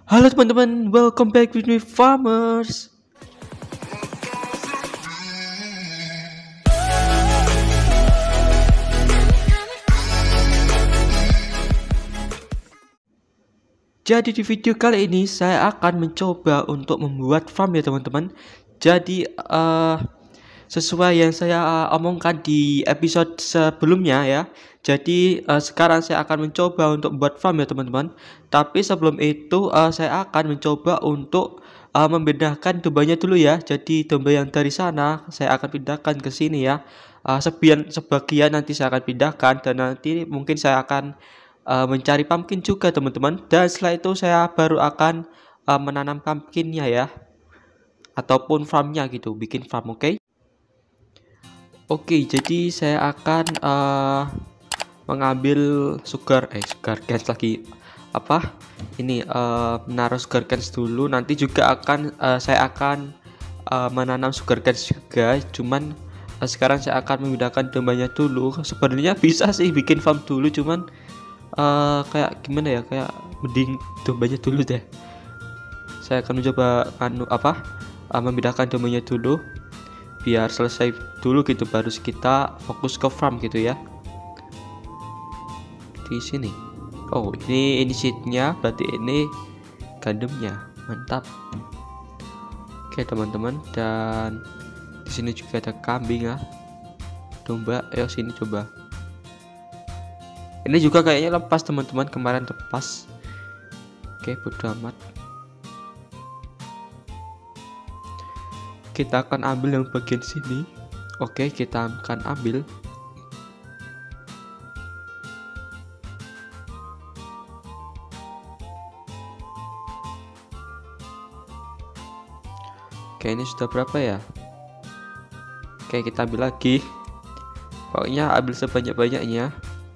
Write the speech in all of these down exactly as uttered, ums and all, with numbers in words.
Halo teman-teman, welcome back with me farmers. Jadi di video kali ini saya akan mencoba untuk membuat farm ya teman-teman. Jadi uh, sesuai yang saya omongkan di episode sebelumnya ya. Jadi uh, sekarang saya akan mencoba untuk membuat farm ya teman-teman. Tapi sebelum itu uh, saya akan mencoba untuk uh, membedakan dombanya dulu ya. Jadi domba yang dari sana saya akan pindahkan ke sini ya. Uh, sebagian sebagian nanti saya akan pindahkan dan nanti mungkin saya akan uh, mencari pumpkin juga teman-teman. Dan setelah itu saya baru akan uh, menanam pumpkinnya ya. Ataupun farmnya gitu, bikin farm, oke? Okay? Oke, jadi saya akan uh, mengambil sugar, eh sugar canes lagi apa? Ini uh, menaruh sugar canes dulu. Nanti juga akan uh, saya akan uh, menanam sugar canes juga. Cuman uh, sekarang saya akan memindahkan dombanya dulu. Sebenarnya bisa sih bikin farm dulu, cuman uh, kayak gimana ya? Kayak mending dombanya dulu deh. Saya akan mencoba anu apa? Uh, memindahkan dombanya dulu. Biar selesai dulu gitu baru kita fokus ke farm gitu ya. Di sini. Oh, ini ini seednya, berarti ini gandumnya. Mantap. Oke, teman-teman, dan di sini juga ada kambing ya. Domba, ayo sini coba. Ini juga kayaknya lepas, teman-teman, kemarin lepas. Oke, bodo amat. Kita akan ambil yang bagian sini. Oke, kita akan ambil. Oke, ini sudah berapa ya? Oke, kita ambil lagi. Pokoknya ambil sebanyak-banyaknya.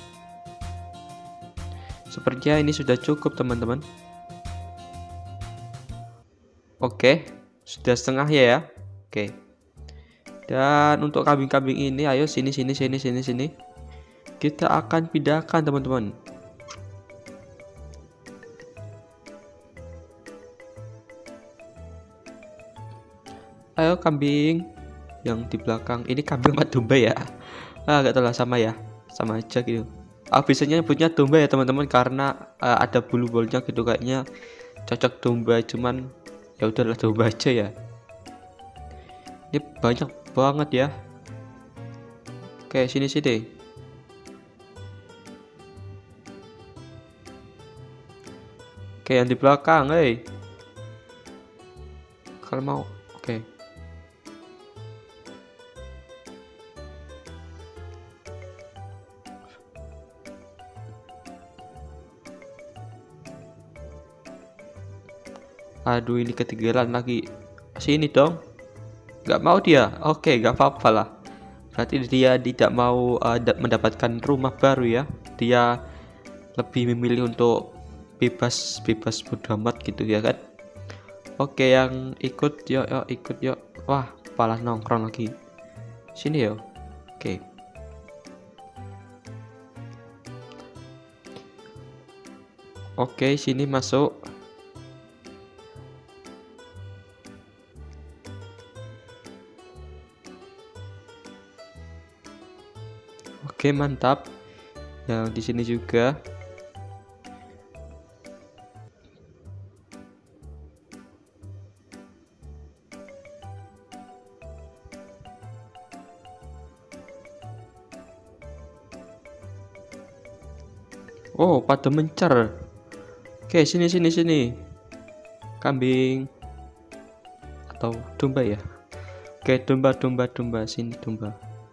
Sepertinya ini sudah cukup, teman-teman. Oke, sudah setengah ya ya. Oke. Dan untuk kambing-kambing ini, ayo sini sini sini sini sini. Kita akan pindahkan, teman-teman. Ayo kambing yang di belakang. Ini kambing sama domba ya? Ah, gak tahu lah, sama ya. Sama aja gitu. Ah, biasanya nyebutnya domba ya, teman-teman, karena uh, ada bulu-bulunya gitu, kayaknya cocok domba, cuman ya udahlah domba aja ya. Ini banyak banget ya. Oke, sini sini. Oke, yang di belakang, hei. Kalau mau, oke. Aduh, ini ketinggalan lagi. Sini dong. Gak mau dia. Oke, gak apa-apa lah. Berarti dia tidak mau uh, mendapatkan rumah baru ya. Dia lebih memilih untuk bebas bebas bodo amat gitu ya kan. Oke, yang ikut yuk yuk ikut yuk. Wah, malah nongkrong lagi. Sini yuk. Oke. Oke, sini masuk. Oke, mantap. Yang di sini juga. Oh, pada mencar. Oke, sini sini sini. Kambing atau domba ya? Oke, domba domba domba sini domba.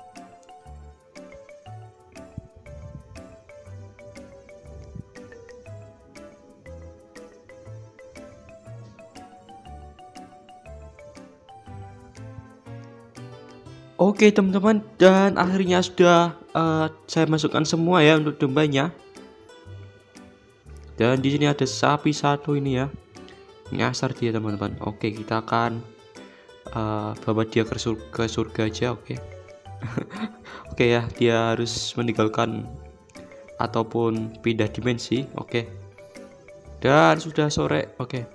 Oke teman-teman, dan akhirnya sudah uh, saya masukkan semua ya untuk dombanya. Dan di sini ada sapi satu ini ya, nyasar dia teman-teman. Oke, kita akan uh, bawa dia ke surga, ke surga aja. Oke. Oke ya, dia harus meninggalkan ataupun pindah dimensi. Oke. Dan sudah sore. Oke.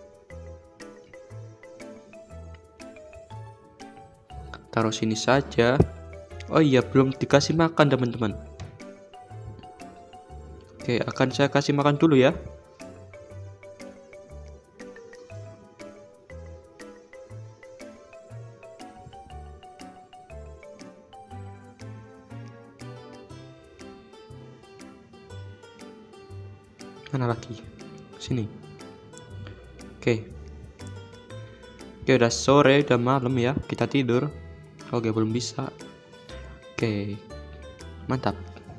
Taruh sini saja. Oh iya, belum dikasih makan teman-teman. Oke, akan saya kasih makan dulu ya. Mana lagi? Sini. Oke. Oke, udah sore, udah malam ya. Kita tidur. Oke, belum bisa. Oke. Mantap.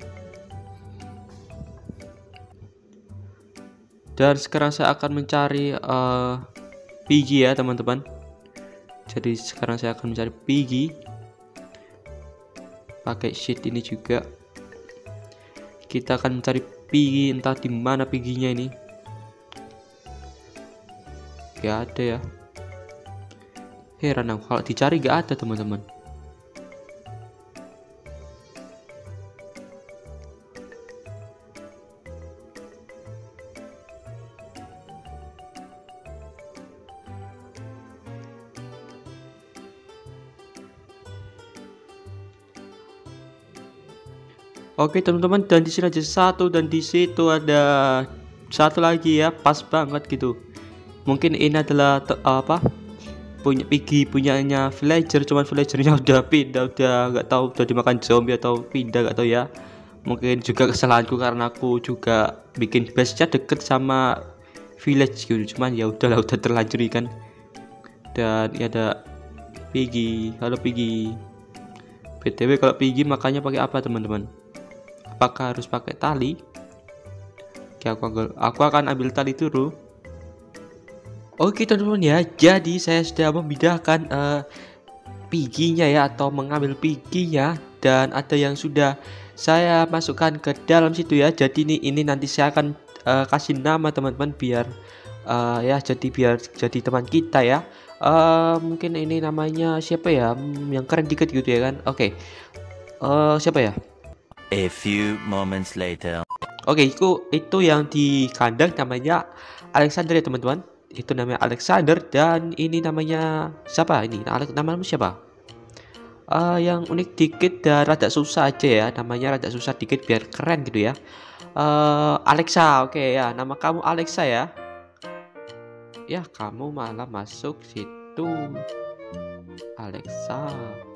Dan sekarang saya akan mencari uh, Piggy ya teman-teman. Jadi sekarang saya akan mencari Piggy. Pakai sheet ini juga. Kita akan mencari Piggy, entah di mana Piggy-nya ini. Gak ada ya. Heran aku kalau dicari gak ada teman-teman. Oke teman-teman, dan di sini aja satu dan di situ ada satu lagi ya, pas banget gitu. Mungkin ini adalah apa? Punya Piggy punyanya villager, cuman villagernya udah pindah, udah nggak tahu udah dimakan zombie atau pindah nggak tahu ya. Mungkin juga kesalahanku karena aku juga bikin base-nya deket sama village gitu, cuman ya udahlah, udah terlanjur kan. Dan ini ada Piggy. Halo Piggy. B T W kalau Piggy makannya pakai apa teman-teman? Apakah harus pakai tali? Oke, aku, aku akan ambil tali dulu. Oke teman-teman ya, jadi saya sudah memindahkan uh, Piggy-nya ya, atau mengambil Piggy-nya, dan ada yang sudah saya masukkan ke dalam situ ya. Jadi ini ini nanti saya akan uh, kasih nama teman-teman biar uh, ya jadi biar jadi teman kita ya. Uh, mungkin ini namanya siapa ya? Hmm, yang keren dikit gitu ya kan. Oke. Uh, siapa ya? A few moments later. Oke, itu itu yang di kandang namanya Alexander ya teman-teman. Itu namanya Alexander, dan ini namanya siapa ini? Namanya siapa? Uh, yang unik dikit dan rada susah aja ya. Namanya rada susah dikit biar keren gitu ya. Uh, Alexa, oke okay, ya. Nama kamu Alexa ya. Ya, kamu malah masuk situ. Alexa.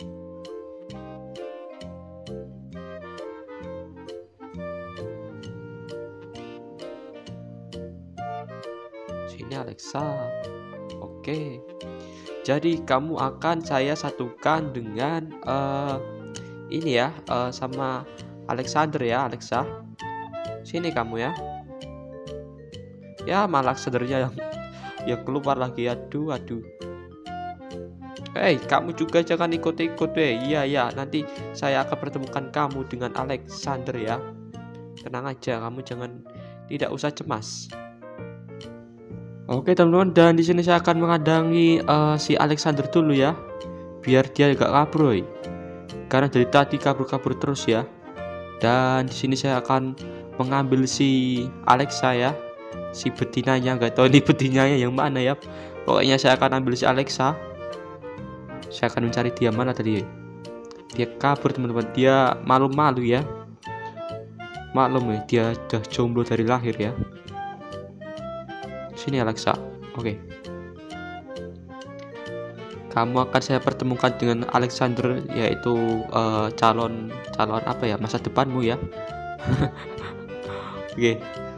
Sini Alexa. Oke. Jadi kamu akan saya satukan dengan uh, ini ya, uh, sama Alexander ya, Alexa. Sini kamu ya. Ya, malah Alexandernya yang yang keluar lagi. Aduh, aduh. Hei, kamu juga jangan ikut-ikut deh. Iya, ya. Nanti saya akan pertemukan kamu dengan Alexander ya. Tenang aja, kamu jangan tidak usah cemas. Oke teman-teman, dan di sini saya akan mengadangi uh, si Alexander dulu ya, biar dia gak kabur, karena dari tadi kabur-kabur terus ya. Dan di sini saya akan mengambil si Alexa ya, si betinanya, nggak tahu ini betinanya yang mana ya. Pokoknya saya akan ambil si Alexa. Saya akan mencari dia, mana tadi? Dia kabur teman-teman, dia malu-malu ya. Maklum ya, dia udah jomblo dari lahir ya. Sini Alexa. Oke. Kamu akan saya pertemukan dengan Alexander, yaitu uh, calon calon apa ya, masa depanmu ya. Oke.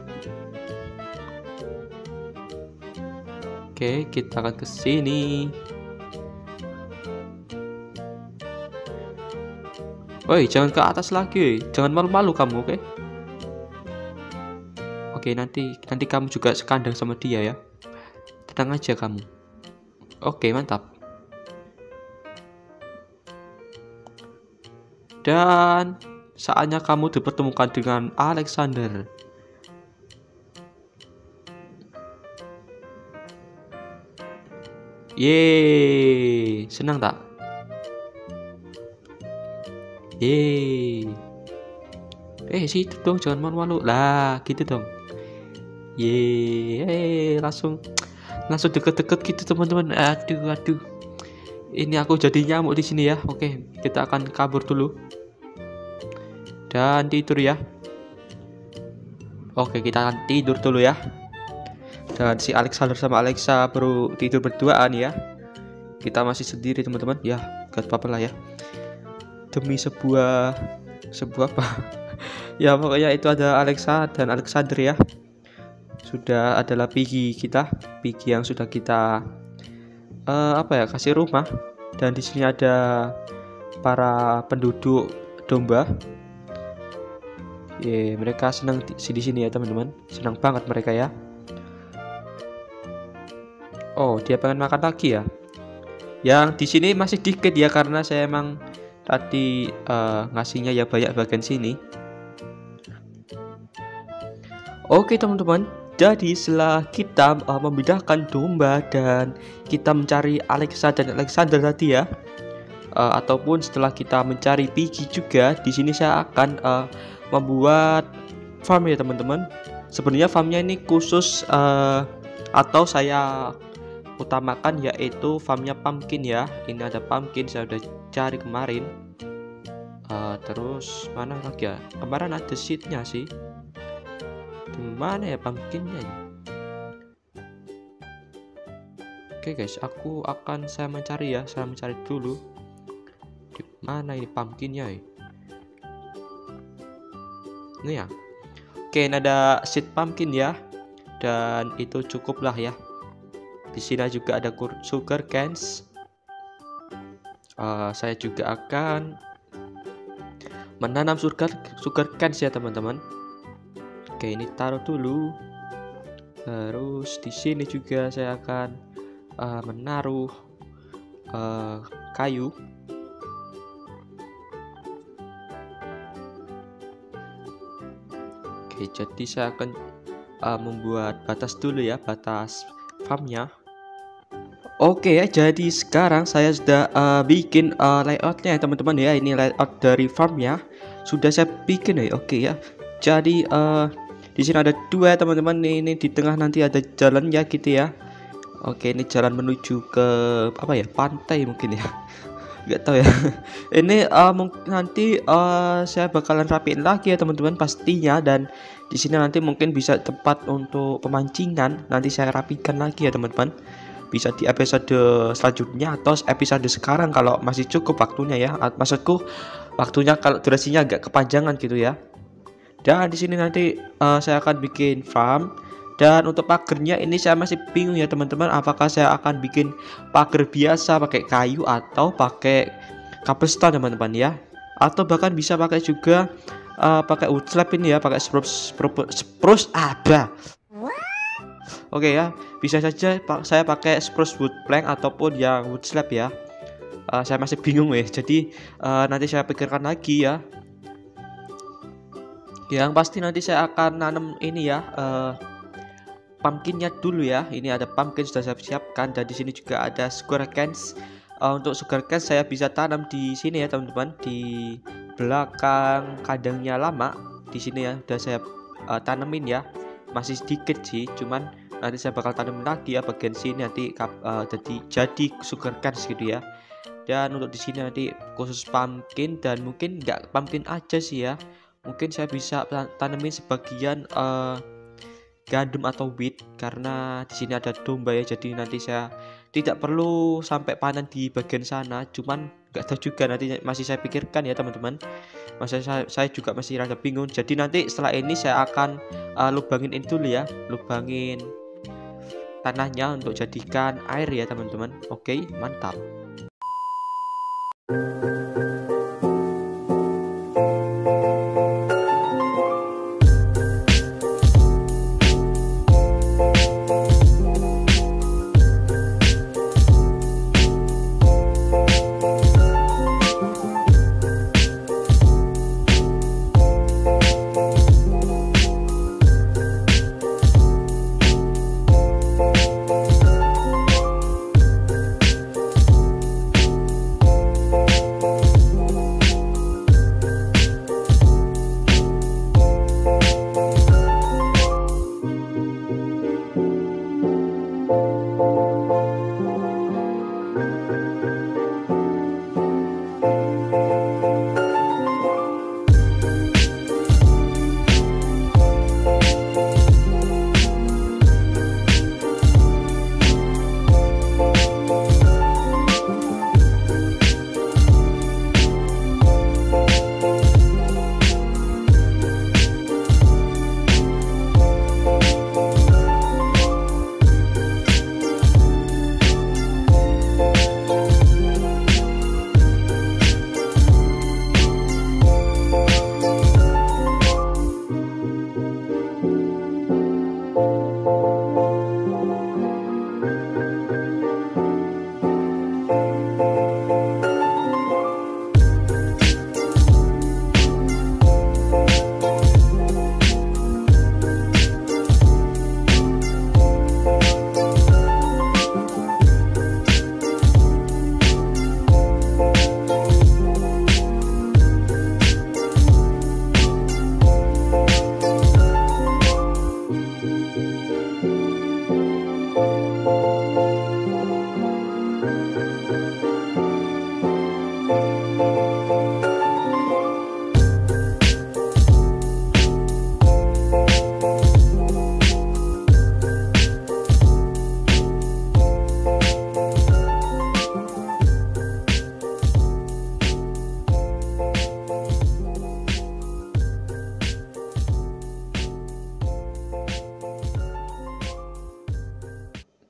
Oke, kita akan ke sini. Woi, jangan ke atas lagi. Jangan malu-malu kamu, oke? Oke, nanti nanti kamu juga sekandang sama dia ya. Tenang aja kamu. Oke, mantap. Dan saatnya kamu dipertemukan dengan Alexander. Yeay, senang tak? Yeay. Eh, situ dong, jangan malu-malu lah, gitu dong. Yeay, langsung langsung deket-deket gitu teman-teman. Aduh, aduh. Ini aku jadi nyamuk di sini ya. Oke, kita akan kabur dulu dan tidur ya. Oke, kita akan tidur dulu ya. Dan si Alexander sama Alexa baru tidur berduaan ya. Kita masih sendiri teman-teman. Ya, gak apa-apa lah ya. Demi sebuah sebuah apa? Ya pokoknya itu ada Alexa dan Alexander ya. Sudah adalah Piggy kita, Piggy yang sudah kita uh, apa ya kasih rumah. Dan di sini ada para penduduk domba. Ye, mereka senang di sini ya teman-teman. Senang banget mereka ya. Oh, dia pengen makan lagi ya. Yang di sini masih dikit ya karena saya emang tadi uh, ngasihnya ya banyak bagian sini. Oke teman-teman, jadi setelah kita uh, memindahkan domba dan kita mencari Alexa dan Alexander tadi ya, uh, ataupun setelah kita mencari Piggy juga, di sini saya akan uh, membuat farm ya teman-teman. Sebenarnya farmnya ini khusus uh, atau saya utamakan yaitu farmnya pumpkin ya. Ini ada pumpkin saya udah cari kemarin. Uh, terus mana lagi ya? Kemarin ada seednya sih. Dimana ya pumpkinnya? Oke guys, aku akan saya mencari ya. Saya mencari dulu. Di mana ini pumpkinnya? Ya? Ini ya. Oke, ini ada seed pumpkin ya. Dan itu cukuplah ya. Di sini juga ada sugar canes. Uh, saya juga akan menanam sugar sugar canes ya teman-teman. Oke, ini taruh dulu. Terus di sini juga saya akan uh, menaruh uh, kayu. Oke, jadi saya akan uh, membuat batas dulu ya, batas farmnya. Oke ya, jadi sekarang saya sudah uh, bikin uh, layoutnya ya teman-teman ya. Ini layout dari farmnya sudah saya bikin ya. Oke ya, jadi uh, di sini ada dua ya teman-teman. Ini di tengah nanti ada jalan ya gitu ya. Oke, ini jalan menuju ke apa ya, pantai mungkin ya. Nggak tahu ya. Ini uh, nanti uh, saya bakalan rapiin lagi ya teman-teman pastinya. Dan di sini nanti mungkin bisa tempat untuk pemancingan. Nanti saya rapikan lagi ya teman-teman. Bisa di episode selanjutnya atau episode sekarang kalau masih cukup waktunya ya. Maksudku waktunya kalau durasinya agak kepanjangan gitu ya. Dan di sini nanti uh, saya akan bikin farm. Dan untuk pagernya ini saya masih bingung ya teman-teman. Apakah saya akan bikin pagar biasa pakai kayu atau pakai cobblestone teman-teman ya. Atau bahkan bisa pakai juga uh, pakai wood slab ini ya, pakai spruce spruce, spruce ada. Oke ya, bisa saja saya pakai spruce wood plank ataupun yang wood slab ya. Uh, saya masih bingung ya. Jadi uh, nanti saya pikirkan lagi ya. Yang pasti nanti saya akan nanam ini ya, uh, pumpkinnya dulu ya. Ini ada pumpkin sudah saya siapkan dan di sini juga ada sugar canes. Uh, untuk sugar canes saya bisa tanam di sini ya teman-teman, di belakang kandangnya lama. Di sini ya udah saya uh, tanemin ya. Masih sedikit sih, cuman nanti saya bakal tanam lagi ya bagian sini nanti uh, jadi jadi sugar canes gitu ya. Dan untuk di sini nanti khusus pumpkin dan mungkin nggak pumpkin aja sih ya. Mungkin saya bisa tanemin sebagian uh, gandum atau wheat karena di sini ada domba ya. Jadi nanti saya tidak perlu sampai panen di bagian sana. Cuman nggak tahu juga, nanti masih saya pikirkan ya teman-teman. Masih saya, saya juga masih rada bingung. Jadi nanti setelah ini saya akan uh, lubangin ini dulu ya, lubangin tanahnya untuk jadikan air ya teman-teman. Oke, mantap.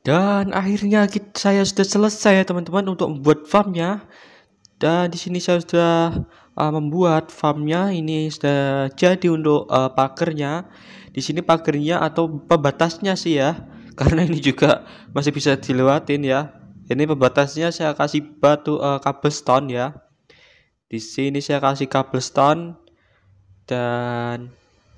Dan akhirnya kit saya sudah selesai ya teman-teman untuk membuat farmnya. Dan di sini saya sudah uh, membuat farmnya. Ini sudah jadi untuk uh, pagernya. Di sini pagernya atau pembatasnya sih ya, karena ini juga masih bisa dilewatin ya. Ini pembatasnya saya kasih batu uh, cobblestone ya. Di sini saya kasih cobblestone dan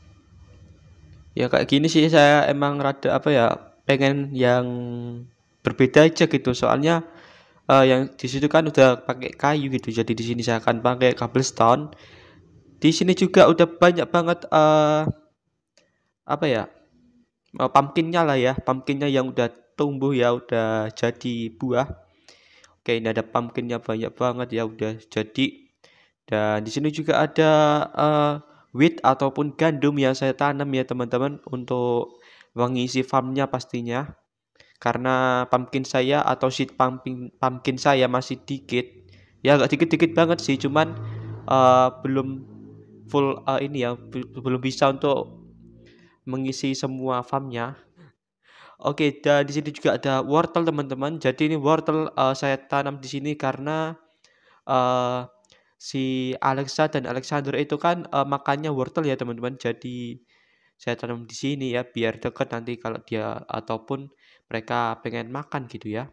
ya kayak gini sih, saya emang rada apa ya, pengen yang berbeda aja gitu. Soalnya uh, yang di situ kan udah pakai kayu gitu. Jadi di sini saya akan pakai cobblestone. Di sini juga udah banyak banget uh, apa ya? Uh, pumpkinnya lah ya, pumpkinnya yang udah tumbuh ya, udah jadi buah. Oke, ini ada pumpkinnya banyak banget ya, udah jadi. Dan di sini juga ada uh, wheat ataupun gandum yang saya tanam ya teman-teman, untuk mengisi farmnya pastinya. Karena pumpkin saya atau seed pumpkin pumpkin saya masih dikit. Ya agak dikit-dikit banget sih, cuman uh, belum full uh, ini ya, belum bisa untuk mengisi semua farmnya. Oke, dan di sini juga ada wortel teman-teman. Jadi ini wortel uh, saya tanam di sini karena uh, si Alexa dan Alexander itu kan uh, makannya wortel ya teman-teman. Jadi saya tanam di sini ya biar dekat nanti kalau dia ataupun mereka pengen makan gitu ya.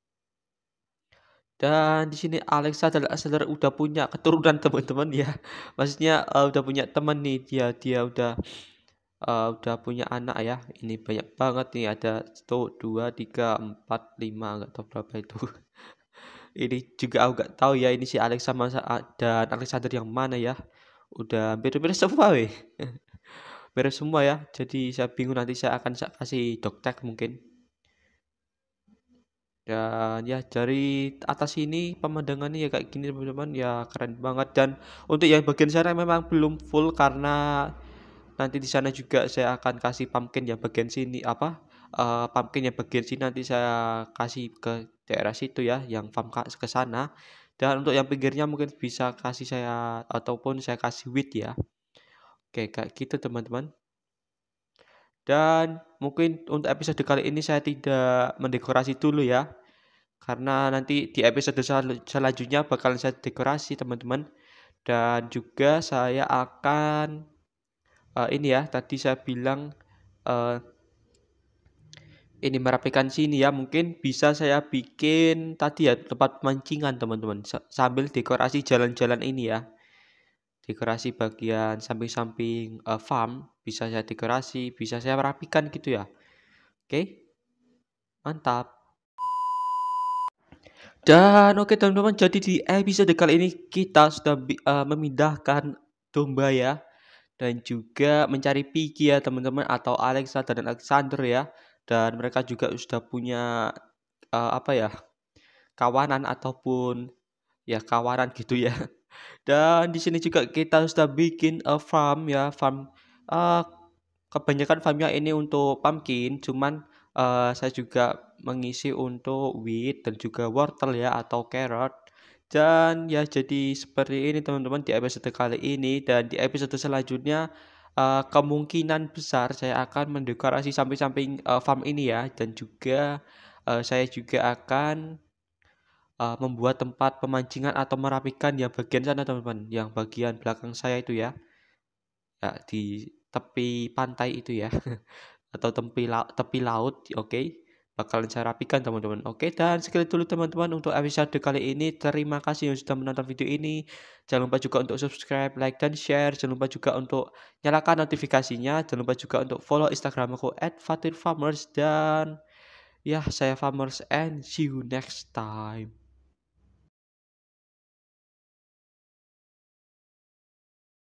Dan di sini Alexa dan Alexander udah punya keturunan teman-teman ya. Maksudnya uh, udah punya teman nih, dia dia udah uh, udah punya anak ya. Ini banyak banget nih, ada satu, dua, tiga, empat, lima, nggak tahu berapa itu. Ini juga aku nggak tahu ya, ini si Alexa masa dan Alexander yang mana ya. Udah hampir-hampir semua weh. Beres semua ya. Jadi saya bingung, nanti saya akan sa- kasih dokter mungkin. Dan ya dari atas ini pemandangannya ya kayak gini teman-teman, ya keren banget. Dan untuk yang bagian sana memang belum full karena nanti di sana juga saya akan kasih pumpkin yang bagian sini apa uh, pumpkin yang bagian sini nanti saya kasih ke daerah situ ya, yang farm ke sana. Dan untuk yang pinggirnya mungkin bisa kasih saya ataupun saya kasih wheat ya. Oke, kayak gitu teman-teman. Dan mungkin untuk episode kali ini saya tidak mendekorasi dulu ya, karena nanti di episode sel- selanjutnya bakalan saya dekorasi teman-teman. Dan juga saya akan uh, ini ya, tadi saya bilang uh, ini merapikan sini ya, mungkin bisa saya bikin tadi ya tempat pemancingan teman-teman, sa- sambil dekorasi jalan-jalan ini ya, dekorasi bagian samping-samping uh, farm bisa saya dekorasi, bisa saya rapikan gitu ya. Oke, mantap. Dan oke teman-teman, jadi di episode kali ini kita sudah bi- uh, memindahkan domba ya, dan juga mencari Piggy ya teman-teman, atau Alexa dan Alexander ya. Dan mereka juga sudah punya uh, apa ya, kawanan ataupun ya kawanan gitu ya. Dan di sini juga kita sudah bikin a farm ya, farm uh, kebanyakan farmnya ini untuk pumpkin, cuman uh, saya juga mengisi untuk wheat dan juga wortel ya atau carrot. Dan ya jadi seperti ini teman-teman di episode kali ini, dan di episode selanjutnya uh, kemungkinan besar saya akan mendekorasi samping-samping uh, farm ini ya, dan juga uh, saya juga akan uh, membuat tempat pemancingan atau merapikan yang bagian sana teman-teman, yang bagian belakang saya itu ya, ya di tepi pantai itu ya, atau tepi laut, tepi laut, oke, bakalan saya rapikan teman-teman. Oke, dan sekali dulu teman-teman untuk episode kali ini. Terima kasih yang sudah menonton video ini. Jangan lupa juga untuk subscribe, like, dan share. Jangan lupa juga untuk nyalakan notifikasinya. Jangan lupa juga untuk follow Instagram aku at fatirfarmers. Dan ya, saya Farmers, and see you next time.